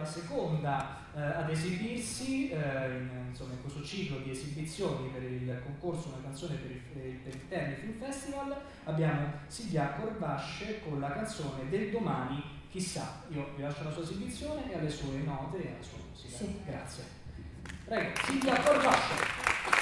la seconda ad esibirsi insomma, in questo ciclo di esibizioni per il concorso Una canzone per il Terni Film Festival. Abbiamo Silvia Corvasce con la canzone Del domani chissà. Io vi lascio la sua esibizione e alle sue note e alla sua musica. Sì. Grazie. Prego, Silvia Corvasce.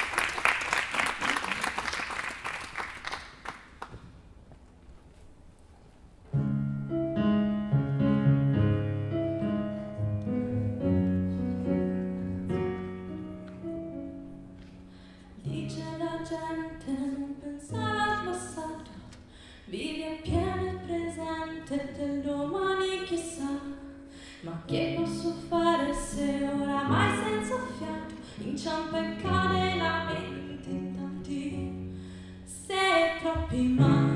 Vivi appieno il presente del domani chissà, ma che posso fare se oramai senza fiato inciampa e cade la mente in tanti se troppi ma.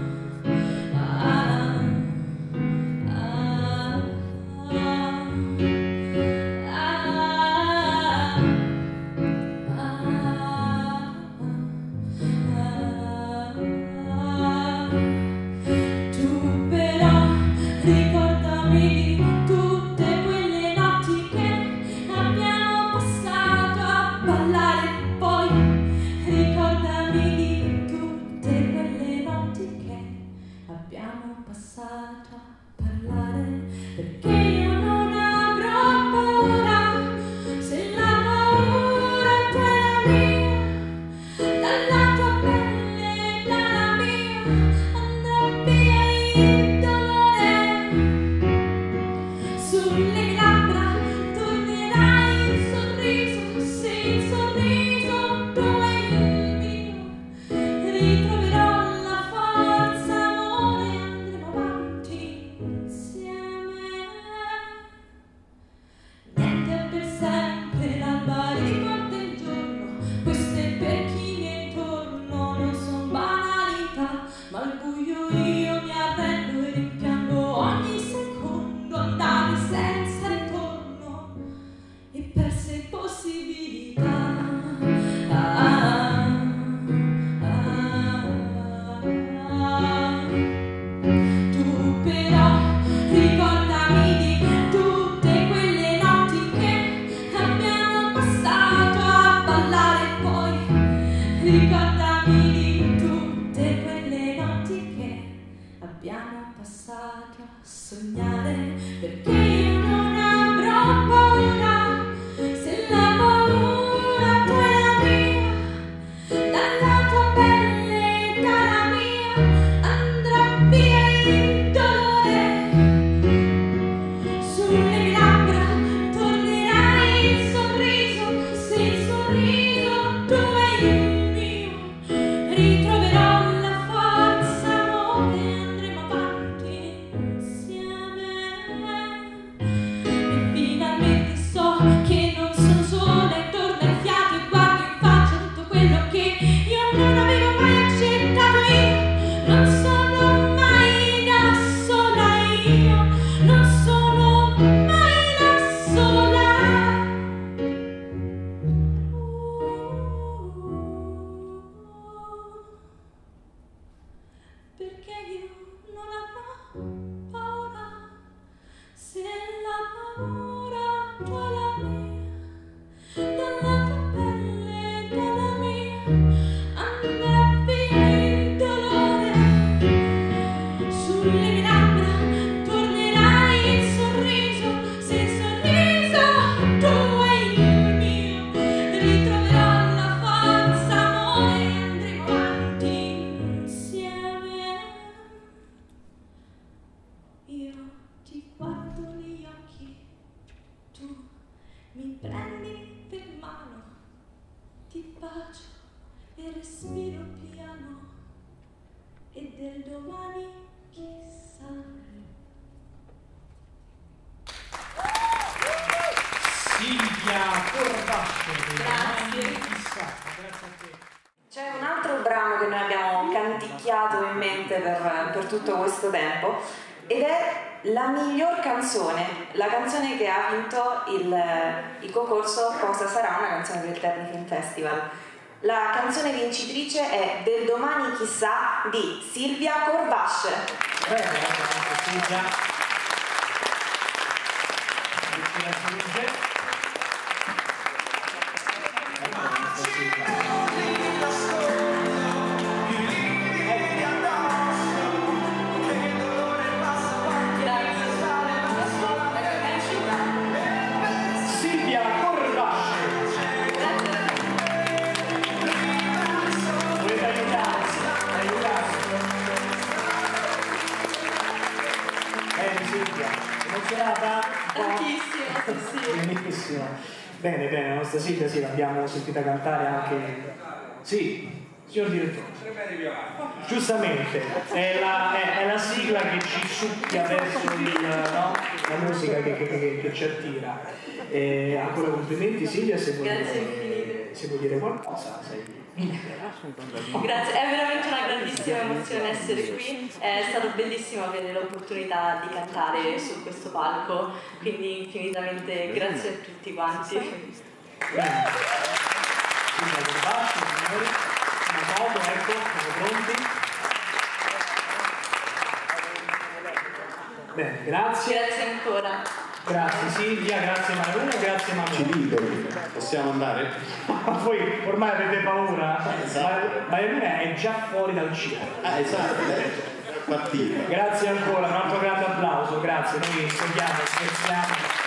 C'è un altro brano che noi abbiamo canticchiato in mente per tutto questo tempo ed è la miglior canzone, la canzone che ha vinto il concorso Cosa sarà una canzone per il Terni Film Festival. La canzone vincitrice è Del domani chissà di Silvia Corvasce. Bene, Silvia. Silvia Corvasce. Volete aiutarci? Silvia, emozionata? Tantissimo, sì. Benissimo. Bene, la nostra Silvia sì, l'abbiamo sentita cantare anche. Sì, signor direttore. Giustamente, è la sigla che ci succhia verso no? La musica che ci attira. Ancora complimenti Silvia, se vuoi dire qualcosa, sei Grazie, è veramente una grandissima emozione essere qui, è stato bellissimo avere l'opportunità di cantare su questo palco, quindi infinitamente grazie a tutti quanti. Una foto, ecco, siamo pronti. Bene, grazie. Grazie ancora. Grazie Silvia, grazie Maruno, grazie Manuel. Ci liberi, possiamo andare? Voi ormai avete paura, Maria è già fuori dal cinema. Esatto, è partita. Grazie ancora, un altro grande applauso, grazie, noi sentiamo, scherziamo.